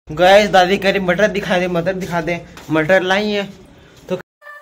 Guys दादी कह रही मटर दिखा दे, मटर दिखा दे। मटर लाई है तो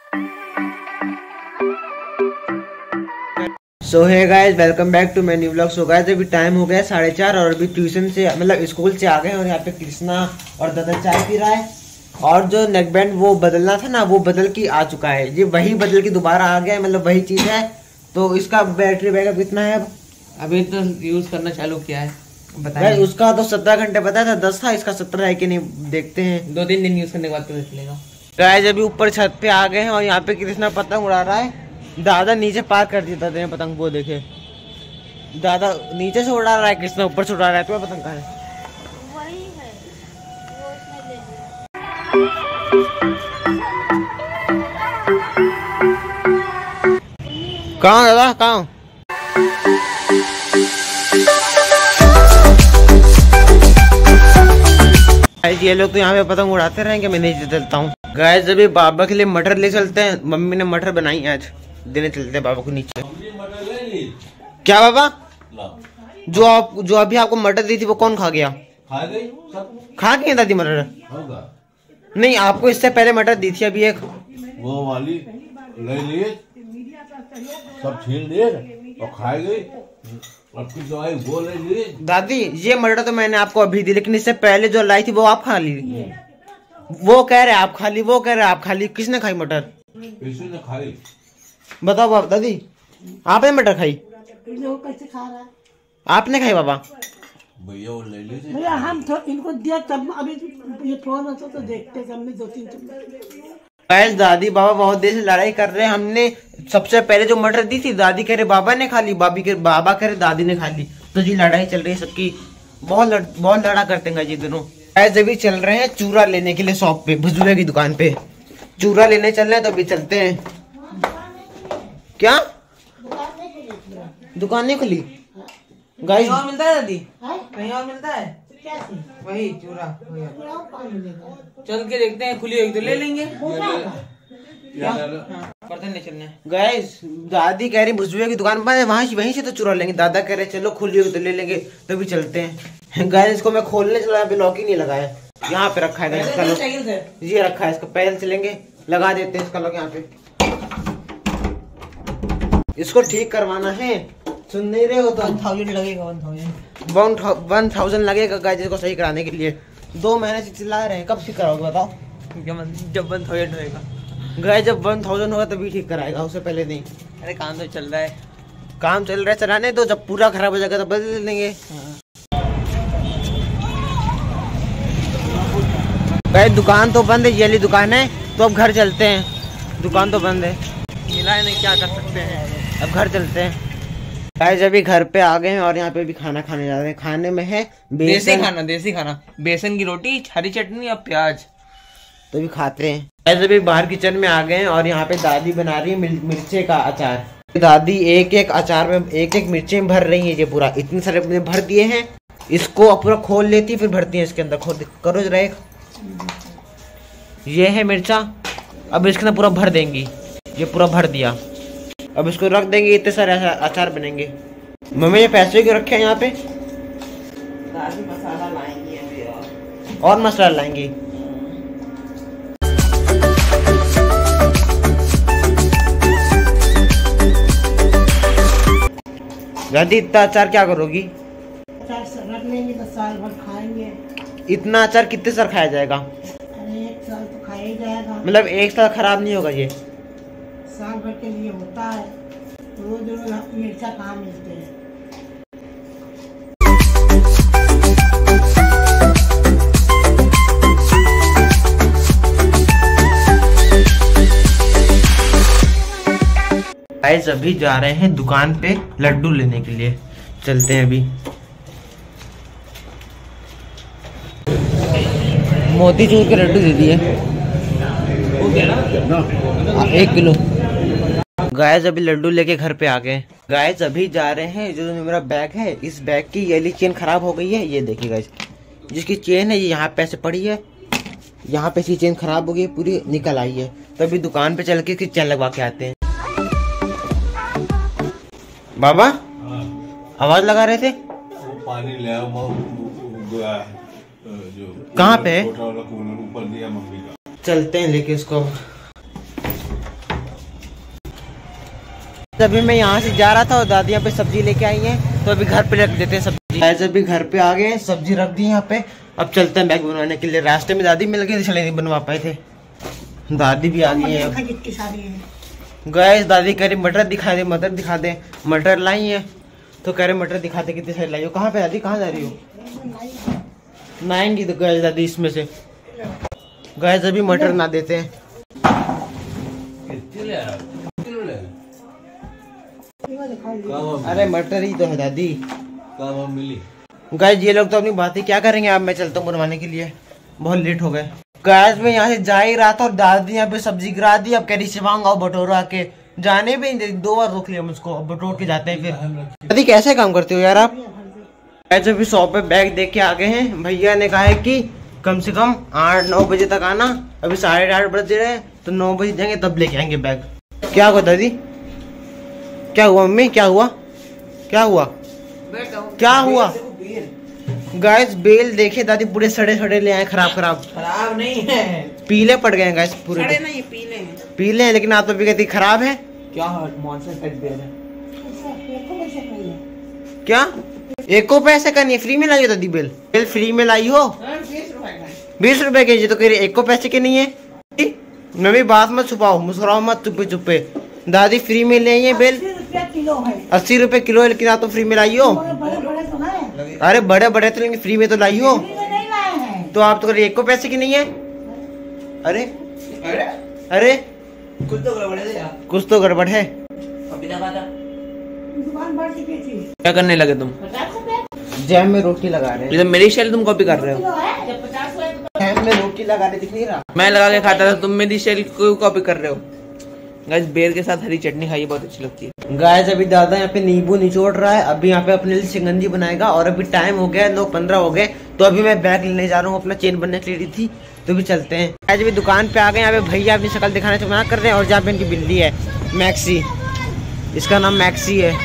so hi guys, welcome back to my new vlog. So guys अभी टाइम हो गया 4:30 और अभी ट्यूशन से मतलब स्कूल से आ गए और यहाँ पे कृष्णा और दादा चाय पी रहा है। और जो नेक बैंड वो बदलना था ना, वो बदल के आ चुका है। ये वही बदल के दोबारा आ गया है, मतलब वही चीज है। तो इसका बैटरी बैकअप कितना है? अभी तो यूज करना चालू किया है। बताइए। उसका तो 17 घंटे बताया था, 10 था। इसका 17 है कि नहीं देखते हैं। 2-3 दिन यूज करने के बाद पता चलेगा। गाइस अभी ऊपर छत पे आ गए हैं और यहाँ पे कृष्णा पतंग उड़ा रहा है। दादा नीचे पार कर दिया था पतंग, वो देखे दादा नीचे से उड़ा रहा है, कृष्णा ऊपर से उड़ा रहा है। तुम्हें पतंग कहाँ है? वही है, वो उसने ले लिया। कहाँ दादा कहाँ? ये लोग तो यहाँ पे पतंग उड़ाते रहेंगे, मैं नहीं चलता हूँ। गाइस अभी बाबा के लिए मटर ले चलते हैं। मम्मी ने मटर बनाई है, आज देने चलते हैं बाबा को नीचे। क्या बाबा? जो अभी आपको मटर दी थी वो कौन खा गया? खा गई दादी मटर? नहीं, आपको इससे पहले मटर दी थी अभी एक, वो वाली ले लिए, सब छील दिए और खाए गई। वो ले लिए। दादी ये मटर तो मैंने आपको अभी दी, लेकिन इससे पहले जो लाई थी वो आप खा ली। वो कह रहे आप खा ली, वो कह रहे आप खा ली। किसने खाई मटर? किसी ने खाई। बताओ बाबा। दादी आपने मटर खाई? कैसे खा रहा है? आपने खाई बाबा? भैया वो ले लिए। भैया हम तो इनको दिया, तब अभी ये फोन होता तो देखते हमने 2-3 चम्मच। गाइस दादी बाबा बहुत देर से लड़ाई कर रहे हैं। हमने सबसे पहले जो मटर दी थी, दादी कह रहे बाबा ने खा ली, बाबा कह रहे दादी ने खा ली। तो जी लड़ाई चल रही है सबकी, बहुत लड़ा करते हैं जी दोनों। गाइस अभी चल रहे हैं चूरा लेने के लिए शॉप पे, भुजुले की दुकान पे चूरा लेने चल रहे हैं। तो अभी चलते हैं। क्या दुकान नहीं खुली? गाइस और मिलता है दादी? कहीं और मिलता है? वही चूरा चल के देखते हैं, खुली होगी तो ले लेंगे। बर्तन ले चलने। गाइस दादी कह रही भुजुए की दुकान पर है, वहीं से तो चुरा लेंगे। दादा कह रहे चलो खुली होगी तो ले लेंगे। तो भी चलते हैं। गाइस इसको मैं खोलने चला, अभी लॉक ही नहीं लगाया। यहाँ पे रखा है इसका लॉक, ये रखा है। इसको पैदल चलेंगे, लगा देते हैं इसका लॉक यहाँ पे। इसको ठीक करवाना है, सुन नहीं रहे हो तो 1000 लगेगा। 1000 लगेगा गाइस इसको सही कराने के लिए। 2 महीने से चिल्ला रहे हैं, कब ठीक कराओगे बताओ? जब 1000 रहेगा गाइस, जब 1000 होगा तभी ठीक कराएगा, उससे पहले नहीं। अरे काम तो चल रहा है, काम चल रहा है, चलाने दो। जब पूरा खराब हो जाएगा तो बदल लेंगे। गाइस दुकान तो बंद है, ये वाली दुकान है। तो अब घर चलते हैं, दुकान तो बंद है, मिला है नहीं, क्या कर सकते हैं। अब घर चलते हैं। गाइस अभी घर पे आ गए हैं और यहाँ पे भी खाना खाने जा रहे हैं। खाने में है देसी खाना, बेसन की रोटी, हरी चटनी और प्याज। तो भी खाते हैं। गाइस अभी बाहर किचन में आ गए हैं और यहाँ पे दादी बना रही है मिर्चे का अचार। दादी एक अचार में एक मिर्चें भर रही है। ये पूरा इतने सारे भर दिए हैं। इसको पूरा खोल लेती है, फिर भरती है इसके अंदर। खोल करो जरा एक। ये है मिर्चा, अब इसके अंदर पूरा भर देंगी। ये पूरा भर दिया, अब इसको रख देंगे। इतने सारे अचार बनेंगे। मम्मी ये पैसे क्यों रखे हैं यहाँ पे? दादी मसाला लाएंगी अभी और मसाला लाएंगी। दादी इतना अचार क्या करोगी? अचार रख लेंगे तो साल भर खाएंगे। इतना अचार कितने साल खाया जाएगा? अरे 1 साल तो खाया ही जाएगा। मतलब 1 साल खराब नहीं होगा ये? साल भर के लिए होता है। रोज मिर्चा कहाँ मिलते हैं। गाइस अभी जा रहे हैं दुकान पे लड्डू लेने के लिए। चलते हैं अभी। मोतीचूर के लड्डू दे दिए 1 किलो। गाइस अभी लड्डू लेके घर पे आ गए। गाइस अभी जा रहे हैं, जो मेरा बैग है, इस बैग की ये वाली चेन खराब हो गई है। ये देखिए गाइस, जिसकी चेन है ये यहाँ पे ऐसे पड़ी है, यहाँ पे इसकी चेन खराब हो गई, पूरी निकल आई है। तो अभी दुकान पे चल के इसकी चेन लगवा के आते हैं। बाबा आवाज लगा रहे थे? पानी ले जो कहाँ पे है? छोटा वाला कूलर ऊपर दिया मम्मी का। चलते हैं लेके इसको। अभी मैं यहाँ से जा रहा था और दादी यहाँ पे सब्जी लेके आई हैं, तो अभी घर पे रख देते हैं सब्जी। ऐसे अभी घर पे आ गए, सब्जी रख दी यहाँ पे। अब चलते हैं बैग बनवाने के लिए। रास्ते में दादी मिल गई, इसलिए नहीं बनवा पाए थे। दादी भी आ गई है। गैस दादी कह रही मटर दिखा दे, मटर दिखा दे। मटर लाई है तो कह रहे मटर दिखा दे कितनी सारी लाई हो। कहाँ पे दादी, कहाँ जा रही हो? नाएंगी तो गैस दादी इसमें से। गैस अभी मटर ना देते हैं। अरे मटर ही तो है दादी। कहाँ मिली? गैस ये लोग तो अपनी बातें क्या करेंगे। अब मैं चलता हूँ बनवाने के लिए, बहुत लेट हो गए। गैस में यहाँ से जा ही रहा था और दादी यहाँ पे सब्जी गिरा दी। अब कह रही शिवांग आओ बटोरो आके। जाने भी नहीं, 2 बार रोक लिया मुझको। अब बटोर के जाते हैं फिर। दादी कैसे काम करते हो यार आप? ऐसे भी शॉप पे बैग देख के आ गए हैं। भैया ने कहा है कि कम से कम 8-9 बजे तक आना। अभी 8:30 बज रहे हैं, तो 9 बजे जाएंगे तब लेके आएंगे बैग। क्या हुआ दादी? क्या हुआ मम्मी? क्या हुआ? क्या हुआ? क्या हुआ? गाइस बेल देखे दादी पूरे सड़े सड़े ले आए, खराब नहीं है, पीले पड़ गए गाइस पूरे। सड़े नहीं, पीले हैं, लेकिन आप तो भी कहती खराब है। क्या मॉन्स्टर कट बेल है? क्या एको पैसे का नहीं है? फ्री में लाई हो दादी बेल? बेल फ्री में लाई हो? 20 रुपए के। तो कह रही एको पैसे के नहीं है। मम्मी बात मत छुपाओ, मुस्कुराओ मत चुप्पे चुप्पे। दादी फ्री में ले आई है बेल। 80 रुपए किलो है, लेकिन आप तो फ्री में लाई हो। अरे बड़े बड़े तो लेकिन फ्री में तो लाई हो। तो आप तो एको पैसे की नहीं है। अरे अरे कुछ तो गड़बड़ है। क्या करने लगे तुम? जैम में रोटी लगा रहे ये तो मेरी शैली तुम कॉपी कर रहे हो। जैम में रोटी लगा रहे, दिख नहीं रहा? मैं लगा के खाता था, तुम मेरी शैली को कॉपी कर रहे हो। गाइस बेर के साथ हरी चटनी खाइए, बहुत अच्छी लगती है। गाइस अभी दादा यहाँ पे नींबू निचोड़ रहा है। अभी यहाँ पे अपने लिए शिकंजी बनाएगा। और अभी टाइम हो गया 9:15 हो गए। तो अभी मैं बैग लेने जा रहा हूँ, अपना चेन बनने के लिए थी। तो भी चलते हैं। आज अभी दुकान पे आ गए। यहाँ पे भैया अपनी शक्ल दिखाने से मना कर रहे हैं। और जहाँ पे इनकी बिल्ली है मैक्सी, इसका नाम मैक्सी है।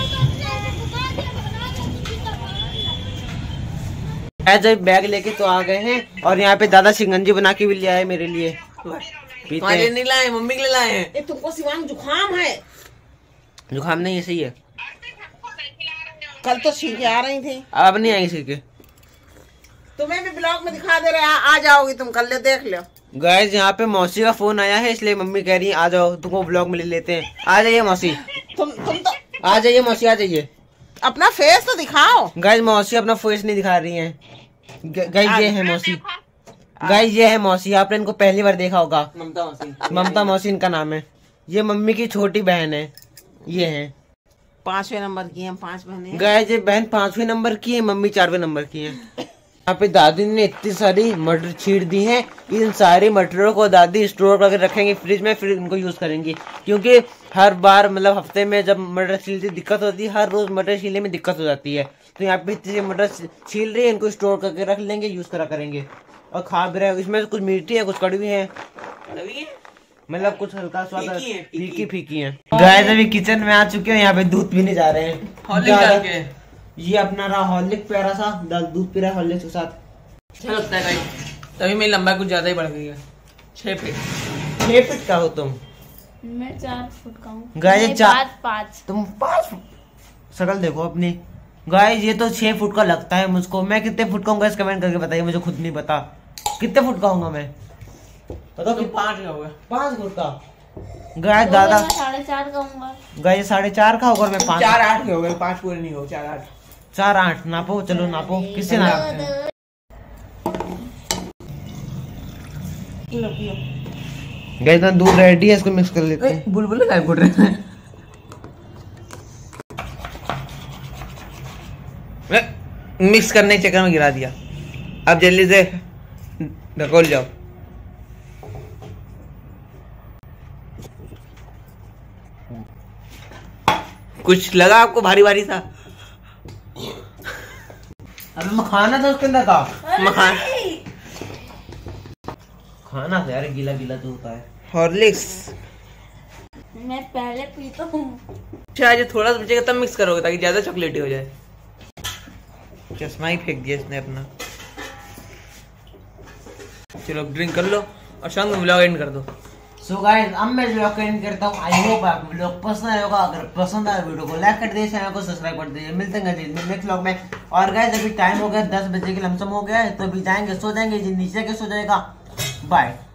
आज अभी बैग लेके तो आ गए हैं। और यहाँ पे दादा शिकंजी बना के भी ले आए मेरे लिए। तुम्हारे नहीं लाए, मम्मी के लिए लाए हैं। तुमको शिवांग जुकाम है? जुकाम नहीं है, सही है। कल तो छींके आ रही थी। अब नहीं आई सीखे। तुम्हें भी ब्लॉग में दिखा दे रहे हैं, आ जाओगी तुम, कल ले देख लो। गाइस यहाँ पे मौसी का फोन आया है, इसलिए मम्मी कह रही है आ जाओ, तुमको ब्लॉग में ले लेते हैं। आ जाइए मौसी। तुम तो आ जाइए मौसी, आ जाइए। अपना फेस तो दिखाओ। गाइस मौसी अपना फेस नहीं दिखा रही है। गाइस ये है मौसी। गाइस ये है मौसी। आपने इनको पहली बार देखा होगा। ममता मौसी इनका नाम है। ये मम्मी की छोटी बहन है। ये है 5वें नंबर की है, 5 बहनें। गाइस ये बहन 5वें नंबर की है, मम्मी 4वें नंबर की है। यहाँ पे दादी ने इतनी सारी मटर छीट दी हैं। इन सारी मटरों को दादी स्टोर करके रखेंगे फ्रिज में, फिर इनको यूज करेंगे। क्योंकि हर बार मतलब हफ्ते में जब मटर छीलती दिक्कत होती है, हर रोज मटर छीलने में दिक्कत हो जाती है। तो यहाँ पे इतनी मटर छील रही है, इनको स्टोर करके रख लेंगे, यूज करा करेंगे। और खा भी रहे। इसमें कुछ मीठी है, कुछ कड़वी है, मतलब कुछ हल्का स्वाद, फीकी फीकी है। गाइस अभी किचन में आ चुके हैं। यहाँ पे दूध पीने जा रहे हैं। ये अपना रहा हॉर्लिक्स, प्यारा सा दूध पी रहा है हॉर्लिक्स के साथ। अच्छा लगता है गाइस। तभी मेरी लंबाई कुछ ज्यादा ही बढ़ गई है। 6 फीट का हो तुम? मैं 4 फुट का हूँ। गाइस 5 तुम 5 शकल देखो अपनी। गाइस ये तो 6 फुट का लगता है मुझको। मैं कितने फुट का हूँ गाइस कमेंट करके बताइए, मुझे खुद नहीं पता कितने फुट का हूँ मैं। बताओ कि 5 का होगा। 5 फुट का। गाइस दादा 4.5 का हूँ। गाइस 4.5 का होगा और मैं 5 4.8 के हो गए। 5 पूरे नहीं हो, 4.8। 4.8 नापो, चलो नापो। किससे नापते हैं? गाइस ना दूध रेडी है, इसको मिक्स कर लेते हैं। बुलबुल काय फुट रहे हैं? मिक्स करने के चक्कर में गिरा दिया। अब जल्दी से ढकोल जाओ। कुछ लगा आपको भारी भारी सा? अबे मखाना था उसके अंदर का। मखान खाना था यार, गीला गीला तो होता है। हॉर्लिक्स मैं पहले पीता हूँ। अच्छा थोड़ा सा बचेगा तब मिक्स करोगे ताकि ज्यादा चॉकलेटी हो जाए। चश्मा ही फेंक दिया इसने अपना। चलो ड्रिंक कर लो और शाम को व्लॉग एंड कर दो। सो गाइस अब मैं व्लॉग एंड करता हूँ। आई होप आपको व्लॉग पसंद आया होगा। अगर पसंद आया वीडियो को लाइक कर दीजिए, चैनल को सब्सक्राइब कर दीजिए। मिलते हैं नेक्स्ट व्लॉग में। और गाइस अभी टाइम हो गया 10 बजे के लमसम हो गया है, तो अभी जाएंगे, सो जाएंगे, नीचे के सो जाएगा। बाय।